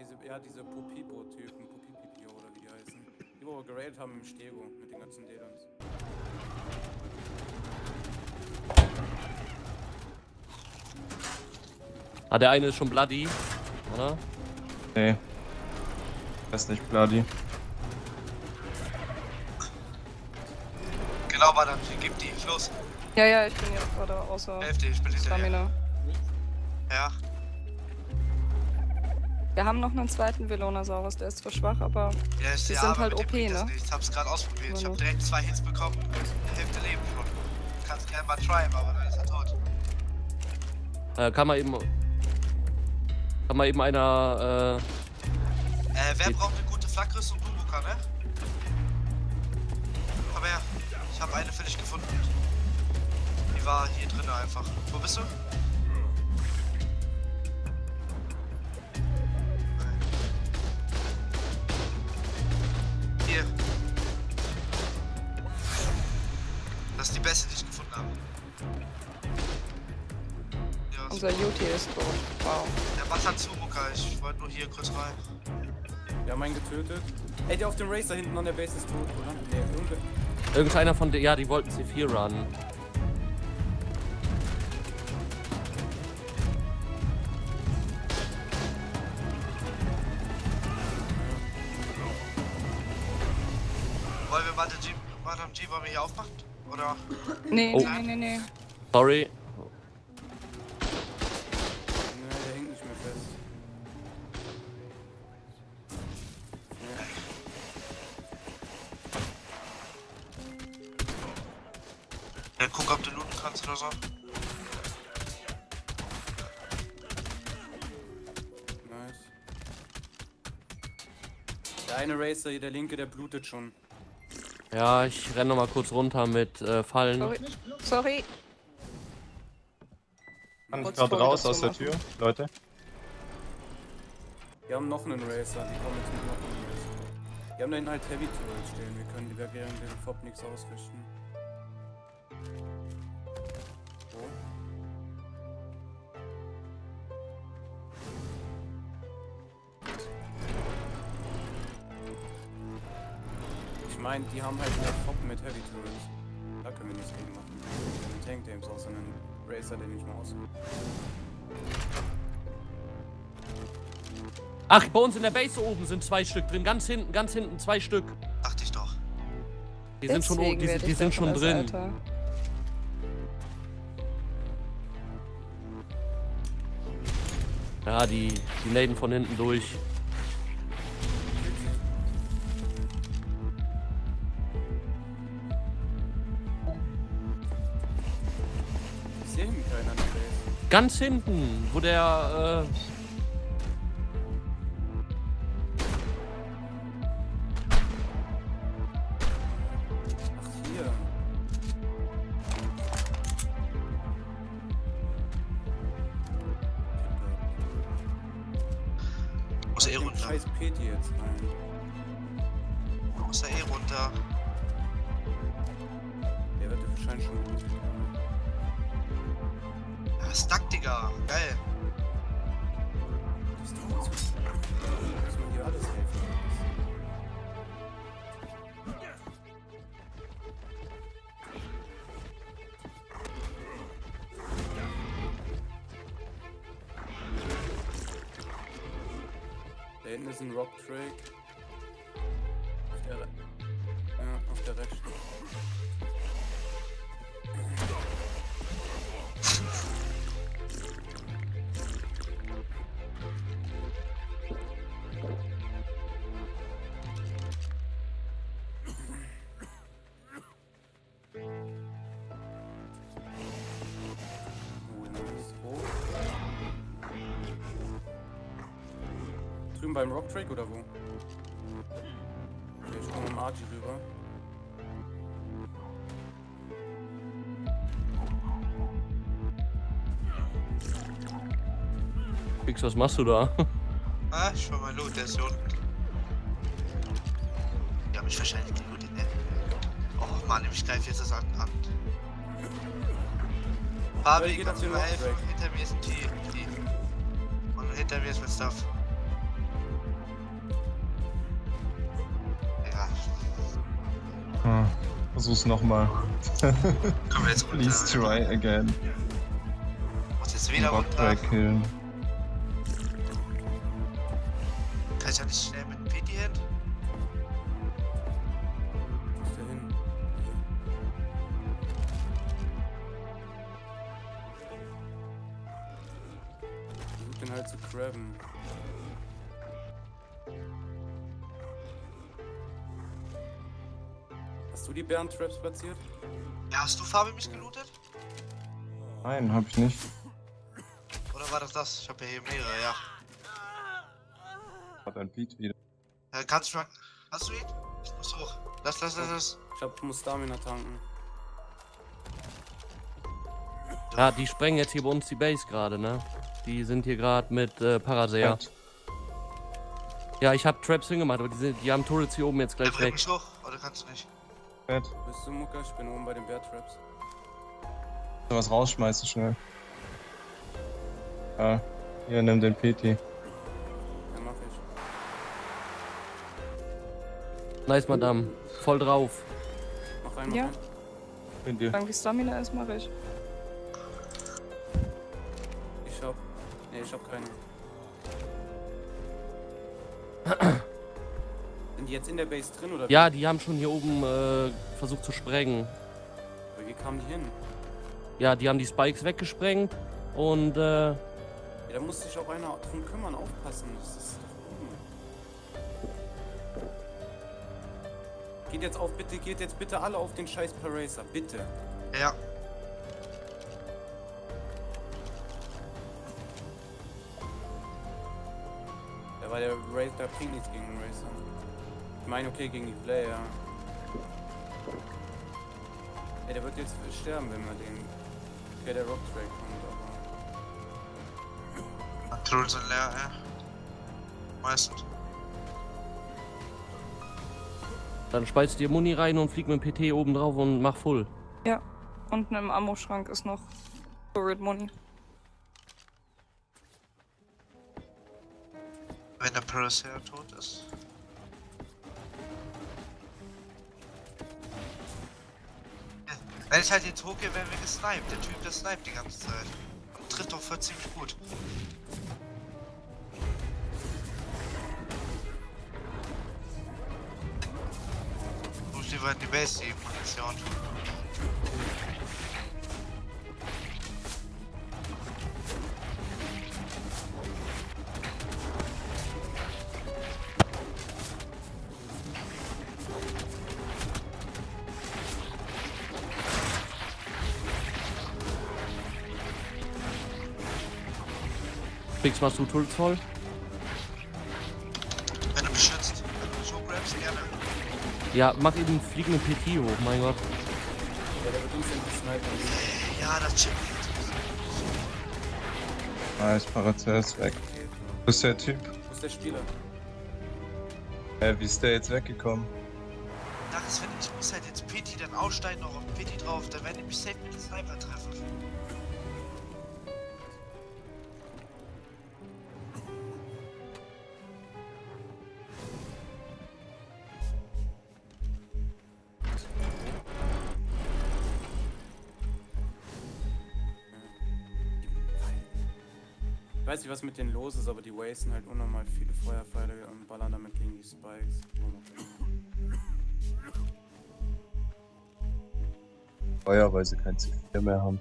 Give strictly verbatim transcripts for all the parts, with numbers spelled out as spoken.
diese, ja, diese Pupipo-Typen, Pupipipio oder wie die heißen. Die, wo wir geradet haben im Stego mit den ganzen Dedons. Ah, der eine ist schon bloody, oder? Nee. Das ist nicht bloody. Genau, Madame, gib die, los. Ja, ja, ich bin jetzt gerade außer Hälfte, ich bin hinter dir. Stamina. Ja. Wir haben noch einen zweiten Velonasaurus, der ist zwar schwach, aber Ja, ist die ja, sind aber halt mit dem O P, bringt das ne? nichts. Ich hab's gerade ausprobiert. Ich hab Genau. direkt zwei Hits bekommen und Hälfte Leben schon. Du kannst gerne mal tryen, aber dann ist er tot. Äh, kann man eben... Kann man eben einer, Äh, wer braucht eine gute Flakrüstung? Bumbuka, ne? Komm her. Ich habe eine für dich gefunden. Die war hier drin einfach. Wo bist du? Hier. Das ist die beste, die ich gefunden habe. Ja, unser Yuti ist tot. Wow. der macht halt zu, Muka. Ich wollte nur hier kurz rein. Wir haben einen getötet. Ey, der auf dem Racer hinten an der Base ist tot, oder? Nee, irgendwer. äh, irgendeiner von der... Ja, die wollten C vier runnen. Wollen wir Madame G, Madame G, wollen wir hier aufmachen? Oder? Nee, Oh. nee, nee, nee. Sorry. Nee, der hängt nicht mehr fest. Ja, guck, ob du looten kannst oder so. Nice. Der eine Racer hier, der linke, der blutet schon. Ja, ich renne noch mal kurz runter mit äh, Fallen. Sorry. Sorry. Kann ich Kurz gerade vor, raus das aus zu der machen. Tür, Leute. Wir haben noch einen Racer, die kommen jetzt mit noch einem Racer. Wir haben da hinten halt Heavy Turrets stehen, wir können die während dem Fob nichts ausrichten. Wo? Ich meine, die haben halt mehr Fob mit Heavy Turrets. Da können wir nichts gegen machen. Wir haben einen Tank Dames aus einem Racer, der nicht mehr aussieht. Ach, bei uns in der Base oben sind zwei Stück drin. Ganz hinten, ganz hinten zwei Stück. Dachte ich doch. Die sind schon, Deswegen die, werd die ich sind schon davon drin. als Alter. Ja, die, die naden von hinten durch. Ich sehe ihn keiner an der Base. Ganz hinten, wo der, äh, Ach, hier. Muss er eh Den runter. Scheiß Peti jetzt rein. Muss er eh runter. Der wird wahrscheinlich schon gut. Ja, Stuck, Digga. Geil. Das ist doch so. Muss man hier alles helfen. Da hinten ist ein Rock Drake. Auf der, Re ja, auf der rechten. Oh, nice. Wo? Drüben beim Rock Drake oder wo? Okay, ich komme mit dem Archie rüber. Fix, was machst du da? Ah, ich war mein Loot, der ist hier unten. Die haben mich wahrscheinlich gelootet, ne? Oh Mann, ich greife jetzt das an. an. Fabi, geht kannst auf du den mir helfen? Rock Drake. Hinter mir ist ein T. T. Und hinter mir ist mein Stuff. Hm. Versuch's nochmal. Können wir jetzt runter? Please try again. Muss jetzt wieder runter. Rocktrack killen. Kann ich ja nicht schnell mit dem P D hin? Wo ist der hin? Versuch den halt zu crabben. Hast du die Bären-Traps platziert? Ja, hast du Fabi mich gelootet? Nein, hab ich nicht. Oder war das das? Ich hab ja hier mehrere, ja. Hat ein Beat wieder. Äh, kannst du... Hast du ihn? Ich muss hoch. Lass, lass, lass, lass. Ich hab, muss Stamina tanken. Ja, die sprengen jetzt hier bei uns die Base gerade, ne? Die sind hier gerade mit äh, Parasair. Halt. Ja, ich hab Traps hingemacht, aber die, sind, die haben Turrets hier oben jetzt Der gleich bringt weg. mich hoch, oder kannst du nicht? Fett. Bist du Mucke? Ich bin oben bei den Bear-Traps. Was rausschmeißen schnell. Ja, hier, nimm den P T. Ja, mach ich. Nice, Madame. Voll drauf. Mach rein, mach Ja. rein. Bin dir. Solange die Stamina ist, mache ich. Ich hab... Nee, ich hab keine. Sind die jetzt in der Base drin oder Ja, die haben schon hier oben äh, versucht zu sprengen. wie? Wie kamen die hin? Ja, die haben die Spikes weggesprengt und äh, Ja, da muss sich auch einer drum kümmern, aufpassen. Das ist doch dumm. Geht jetzt auf, bitte, geht jetzt bitte alle auf den scheiß Paracer, bitte. Ja. Ja, weil der Racer, der bringt nichts gegen den Racer. Ich meine, okay, gegen die Player. Ey, der wird jetzt sterben, wenn wir den... Okay, der Rocktrack kommt, aber... Trolls sind leer, ja. Meistens. dann speist dir Muni rein und flieg mit dem P T oben drauf und mach voll. Ja. Unten im Ammo-Schrank ist noch Turret Money. Wenn der Parasaur tot ist. Ja, wenn ich halt jetzt hochgehe, werden wir gesniped. Der Typ, der sniped die ganze Zeit. Und trifft auch voll ziemlich gut. Wo ich lieber in die Base, die Munition. Fix, machst du Turrets voll? Wenn du beschützt, wenn du so grabst, gerne. Ja, mach eben flieg mit dem P T hoch, mein Gott. Ja, der wird uns in die Sniper. Ja, das chippt. Nice, Parasaur ist weg. Okay. Wo ist der Typ? Wo ist der Spieler? Äh, wie ist der jetzt weggekommen? Sache ist, wenn ich muss halt jetzt P T dann aussteigen, noch auf P T drauf, dann werde ich mich safe mit dem Sniper treffen. Ich weiß nicht, was mit denen los ist, aber die wasten halt unnormal viele Feuerpfeile und ballern damit gegen die Spikes. Feuer, weil sie kein C vier mehr haben.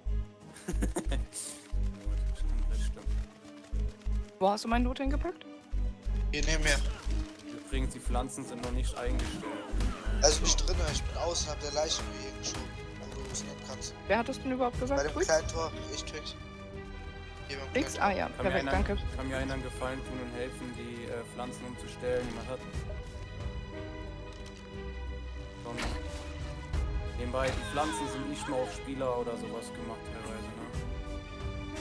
Das stimmt. Wo hast du meinen Loot hingepackt? Hier neben mir. Übrigens, die Pflanzen sind noch nicht eingestellt. Also nicht drinnen, ich bin außen, hab der Leiche wie hier geschoben, wo du es nehmen kannst. Wer hat es denn überhaupt Bei gesagt? dem Twix? kleinen Tor, ich Twix. Hier beim Twix? kleinen Ah ja, Kann mir, perfekt, einer, danke. kann mir einer einen Gefallen tun und helfen, die äh, Pflanzen umzustellen, die man hat. Komm. Nebenbei, die Pflanzen sind nicht mehr auf Spieler oder sowas gemacht teilweise, ne?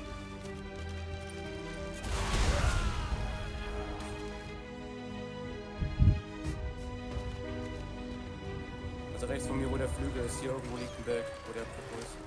Also rechts von mir, wo der Flügel ist, hier irgendwo liegt ein Berg, wo der Popo ist.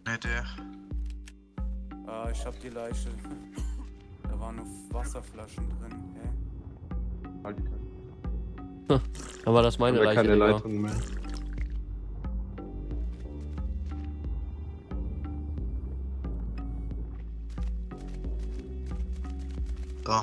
Ne, der. Ah, ich hab die Leiche. Da waren nur Wasserflaschen drin, hä? Halt die keine. Dann war das meine Oder Leiche, keine Digga. Leitung mehr. So.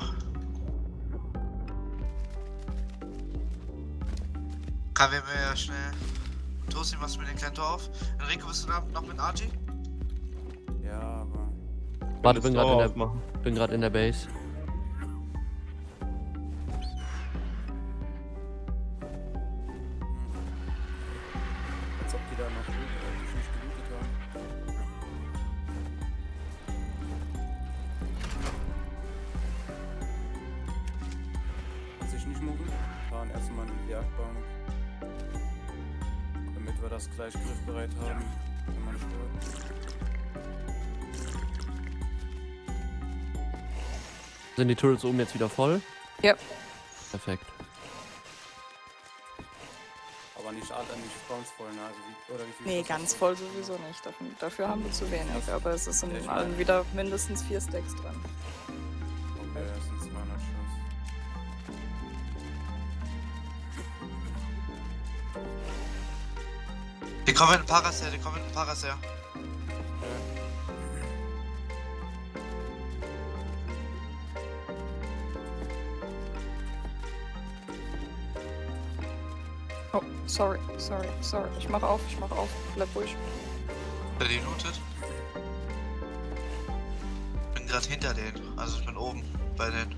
Kann wir mir ja schnell. Tosi, machst du mir den kleinen Tor auf? Enrico, bist du da noch mit Archie? Ja, aber... Warte, bin Das gerade Tor in der, aufmachen. bin gerade in der Base. Als ob die da noch gut, äh, dich nicht gelootet haben. Kann sich nicht moven. Fahren erstmal in die Jagdbank. Damit wir das gleich griffbereit haben, wenn man stirbt. Sind die Turrets oben jetzt wieder voll? Ja. Perfekt. Aber nicht alle, nicht ganz voll, ne? Also wie, oder wie viel Nee, ist das? ganz voll sowieso nicht. Dafür, dafür haben wir zu wenig. Aber es ist Ja, in ich allen mein- wieder mindestens vier Stacks dran. Okay, das sind zweihundert Schuss. Die kommen mit dem Parasair, die kommen mit dem Parasair. Oh, sorry, sorry, sorry. Ich mache auf, ich mache auf. Bleib ruhig. Der die lootet. Ich bin gerade hinter denen, also ich bin oben bei denen.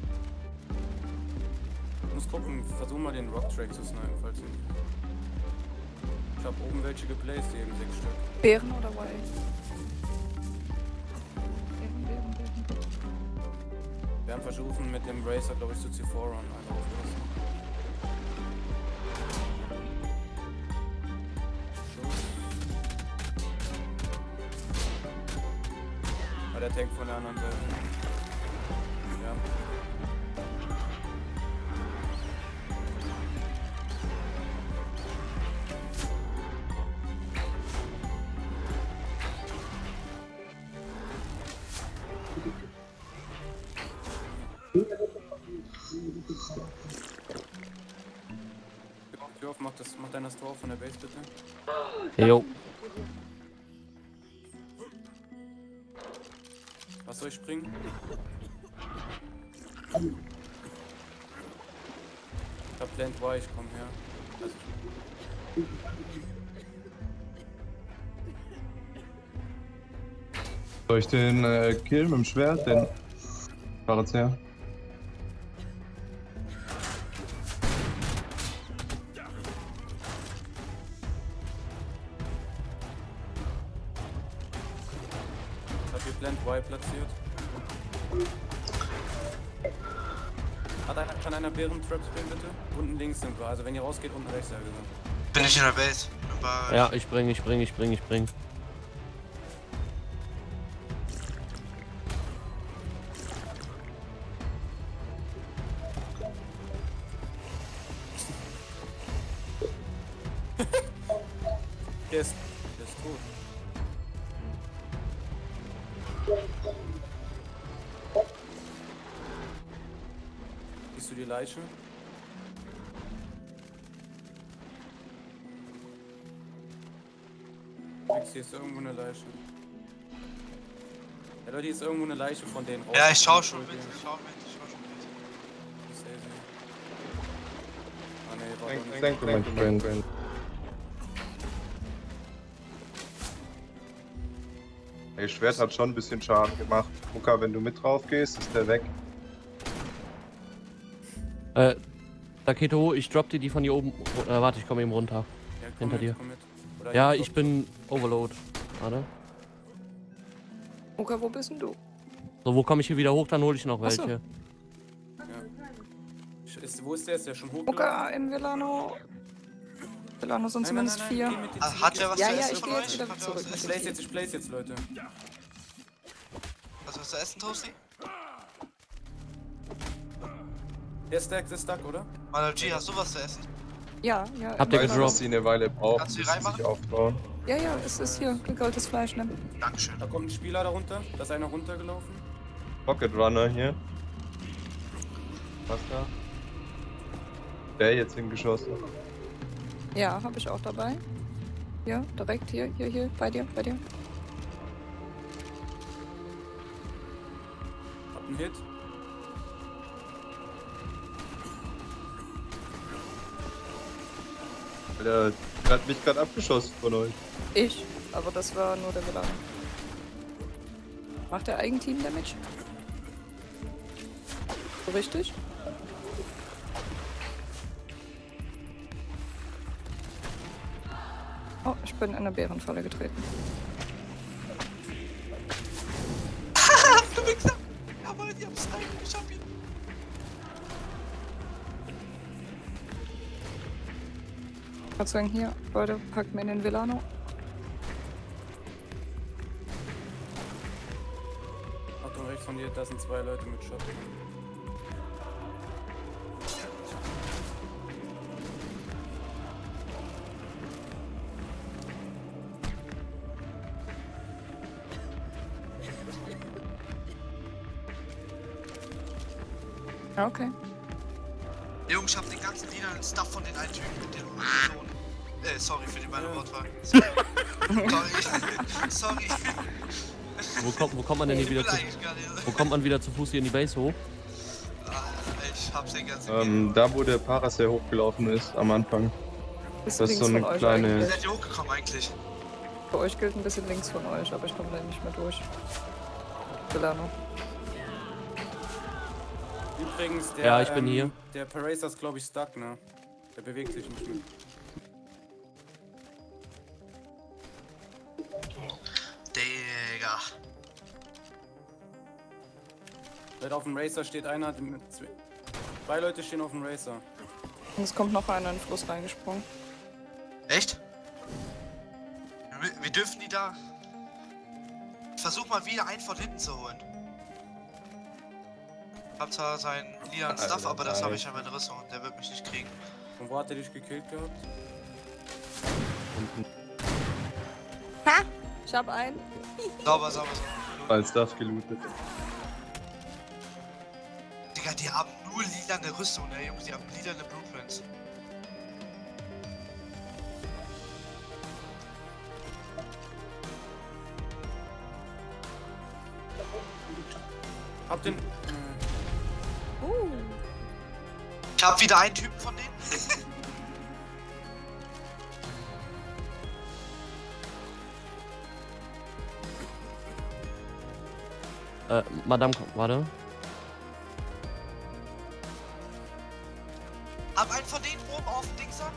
Ich muss gucken, versuch mal den Rock Track zu snipen, falls du. Ich hab oben welche geplaced, eben sechs Stück. Bären oder Y? Bären, Bären, Bären. Wir werden versuchen mit dem Racer, glaube ich, zu C vier Run einfach aufpassen. Schuss. Ah, der Tank von der anderen Seite. Ja. Tür auf, Tür auf, mach, das, mach dein das Tor auf von der Base bitte. Jo. Was soll ich springen? Ich hab Plant Y, ich komm her. Also, Soll ich den äh, killen mit dem Schwert? Den Parasair? ich hab hier Plant Y platziert. Hat einer, kann einer Bären-Trap spielen bitte? Unten links sind wir, also wenn ihr rausgeht, unten rechts, ja gesagt. Bin ich in der Base. Bin bei- Ja, ich spring, ich spring, ich spring, ich spring. Der ist, der ist tot. Siehst du die Leiche? Nix, hier ist irgendwo eine Leiche. Ja Leute, hier ist irgendwo eine Leiche von denen raus. Ja, ich schau schon mit, ich schau mit, ich schau schon mit. Ich seh sie. Ah ne, war Thank, doch nicht. thank you, my friend. Ey, Schwert hat schon ein bisschen Schaden gemacht. Muka, wenn du mit drauf gehst, ist der weg. Äh, Taketo, ich drop dir die von hier oben. Äh, warte, ich komme eben runter. Ja, komm hinter mit, dir. komm mit. Oder Ja, hier, ich bin Overload. Warte. Oka, wo bist denn du? So, wo komme ich hier wieder hoch? Dann hole ich noch Ach so. welche. Ja. Ist, wo ist der? Ist der schon hoch? Oka, im Villano. Villano sind zumindest vier. Ah, hat der was Ja, zu ja, essen ich von geh euch? jetzt wieder Hat der zurück was zu mit Ich essen? place jetzt, ich place jetzt, Leute. Hast du was zu essen, Toasty? Der Stack, der Stack, oder? Malal G, hast du was zu essen? Ja, ja. Habt ihr im Ich weiß, Villano. dass sie eine Weile brauchen, Kannst du bis die sie sich reinmachen? aufbauen. Ja, ja, es ist hier gegrilltes Fleisch, ne? Dankeschön. Da kommt ein Spieler darunter. Da ist einer runtergelaufen. Pocket Runner hier. Was da? Der jetzt hingeschossen. Ja, habe ich auch dabei. Hier, direkt hier, hier, hier, bei dir, bei dir. Hab einen Hit. Der hat mich gerade abgeschossen von euch. Ich, aber das war nur der Belag. Macht der Eigenteam Damage? So richtig? Oh, ich bin in eine Bärenfalle getreten. Du Wichser! Jawohl, die haben's rein. Ich hab ihn. Ich würde sagen, hier, Leute, packt mir in den Villano. Achtung, rechts von dir, da sind zwei Leute mit Shotgun. Ja, okay. Jungs, ich hab den ganzen lilanen Stuff von den einen Typen mit den Personen. Äh, sorry für die meine Wortwahl. Sorry. sorry. sorry. Wo kommt, wo kommt man denn hier Ich wieder will zu, eigentlich gar nicht. wo kommt man wieder zu Fuß hier in die Base hoch? Ah, ich hab's den ganzen Ähm, da wo der Parasail hochgelaufen ist am Anfang. Bisschen Das ist so links eine von euch kleine- Wie eigentlich. seid ihr hochgekommen eigentlich? Für euch gilt ein bisschen links von euch, aber ich komme da nicht mehr durch. Villano. Übrigens, der, Ja, ich bin ähm, hier. Der Paracer ist, glaube ich, stuck, ne? Der bewegt sich nicht mehr. Digga. Weil auf dem Racer steht einer, mit zwei, zwei Leute stehen auf dem Racer. Und es kommt noch einer in den Fluss reingesprungen. Echt? Wir, wir dürfen die da... Ich versuch mal wieder einen von hinten zu holen. Hab zwar seinen lilanen Alter, Stuff, aber das habe ich nein. in meiner Rüstung und der wird mich nicht kriegen. Von wo hat er dich gekillt gehabt? Unten Ha! Ich hab einen. Sauber, sauber, sauber. als Stuff gelootet. Digga, die haben nur lilane Rüstung, ne Jungs, die haben lilane Blueprints. Hab den. Äh, Uh. Ich hab wieder einen Typen von denen. Äh, Madame, warte. Hab einen von denen oben auf dem Dingser.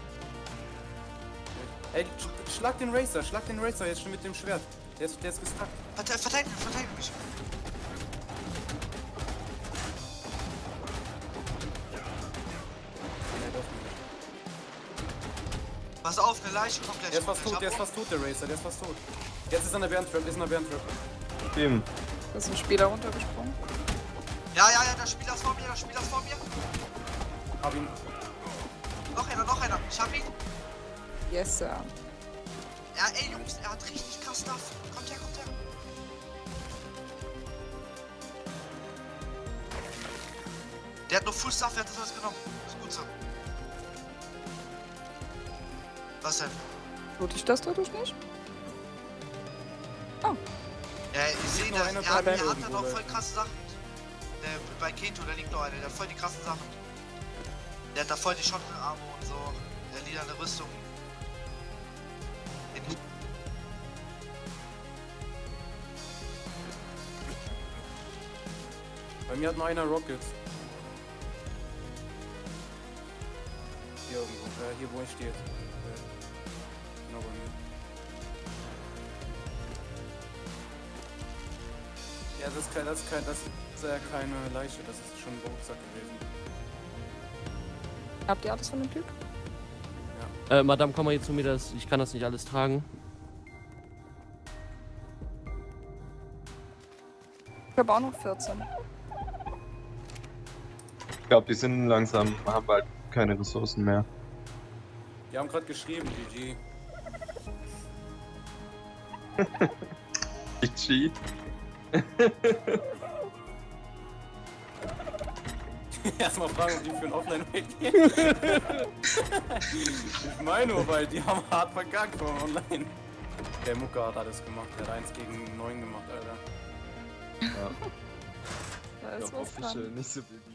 ey, sch schlag den Racer, schlag den Racer jetzt schon mit dem Schwert. Der ist, der ist gestuckt. Verte verteidigen, verteidigen mich. Nee, doch nicht. Pass auf, eine Leiche kommt gleich. Der ist fast Ich tot, hab der ist fast tot, der Racer, der ist fast tot. Jetzt ist er in der Bärentrap, ist in der Bärentrap. Team. Da ist ein Spieler runtergesprungen. Ja, ja, ja, der Spieler ist vor mir, der Spieler ist vor mir. Hab ihn. Noch einer, noch einer. Ich hab ihn. Yes, Sir. Ja, ey Jungs, er hat richtig krass Stuff. Kommt her, kommt her. Der hat noch Full Stuff, wer hat das alles genommen? Ist gut so. Was denn? Tut ich das dadurch nicht? Oh, Ja, ich sehe, nur der, einer er bei hat, er Battle hat dann auch irgendwo, voll krasse Sachen. Der, bei Keto, da liegt noch einer, der hat voll die krassen Sachen. Der hat da voll die Shotgun-Arme und so. Der lilane Rüstung. Den Bei mir hat nur einer Rockets. Hier irgendwo, äh, hier wo ich stehe. Äh, genau bei mir. Ja, das ist kein, das ist kein, das ist ja keine Leiche, das ist schon ein Rucksack gewesen. habt ihr alles von dem Typ? Äh, Madame, komm mal hier zu mir, das, ich kann das nicht alles tragen. Ich habe auch noch vierzehn. Ich glaube, die sind langsam, haben bald keine Ressourcen mehr. Die haben gerade geschrieben, G G. Ich cheat. Erstmal fragen, ob die für ein Offline-Raid gehen. Ich meine nur, weil die haben hart verkackt vom Online. Der Mucke hat alles gemacht, der hat eins gegen neun gemacht, Alter. Ja. Da Ich ist glaub, was Official dran. nicht so viel.